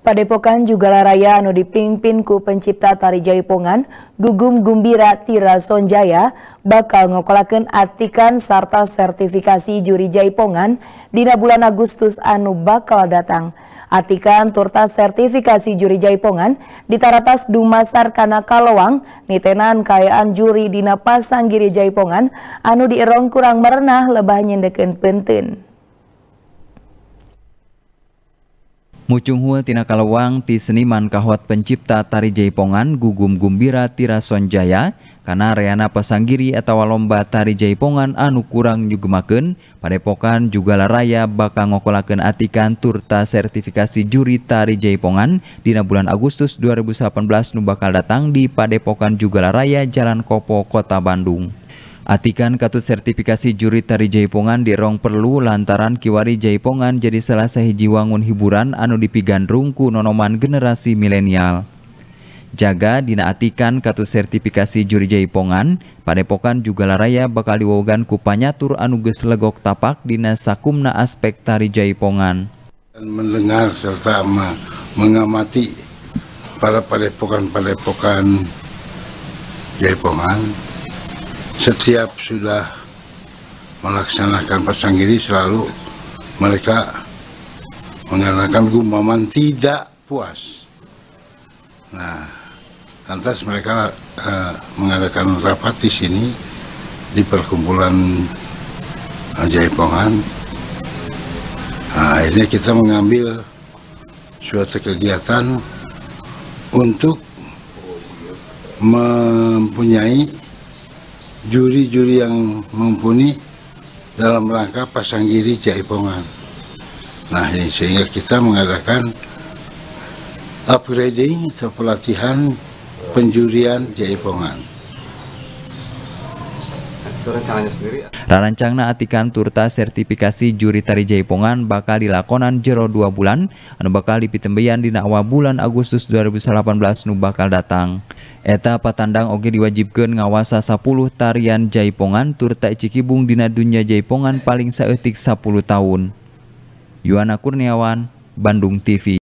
Padepokan Jugala Raya anu dipimpin ku pencipta tari Jaipongan Gugum Gumbira Tira Sonjaya bakal ngokolakeun atikan sarta sertifikasi juri Jaipongan dina bulan Agustus anu bakal datang. Atikan turta sertifikasi juri Jaipongan ditaratas dumasar kana kalowang nitenan kaayaan juri dina Pasanggiri Jaipongan anu dierong kurang merenah lebah nyendekeun peunteun. Mucung hul tina kalawang ti seniman kahwat pencipta tari Jaipongan Gugum Gumbira Tira Sonjaya kana reana pasanggiri atawa lomba tari Jaipongan anu kurang nyugemakeun Padepokan Jugala Raya bakal ngokolakeun atikan turta sertifikasi juri tari Jaipongan dina bulan Agustus 2018 nu bakal datang di Padepokan Jugala Raya Jalan Kopo Kota Bandung. Atikan katut sertifikasi juri tari Jaipongan dirong perlu lantaran kiwari Jaipongan jadi salah sahiji wangun hiburan anu dipigandrung ku nonoman generasi milenial. Jaga dina atikan katut sertifikasi juri Jaipongan, Padepokan Jugala Raya bakal diwogan ku panyatur anu geus legok tapak dina sakumna aspek tari Jaipongan. Mendengar serta mengamati para padepokan-padepokan Jaipongan. Setiap sudah melaksanakan pasanggiri selalu mereka mengatakan gumaman tidak puas. Nah, lantas mereka mengadakan rapat di sini di perkumpulan Jaipongan. Nah, akhirnya kita mengambil suatu kegiatan untuk mempunyai juri-juri yang mumpuni dalam rangka Pasanggiri Jaipongan. Nah, sehingga kita mengadakan upgrading atau pelatihan penjurian Jaipongan. Rarancangna atikan turta sertifikasi juri tari Jaipongan bakal dilakonan jero 2 bulan anu bakal dipitembeyan dina awal bulan Agustus 2018 nu bakal datang. Eta patandang oge diwajibkeun ngawasa 10 tarian Jaipongan turta Cikibung dina dunya Jaipongan paling saeutik 10 tahun. Yuana Kurniawan, Bandung TV.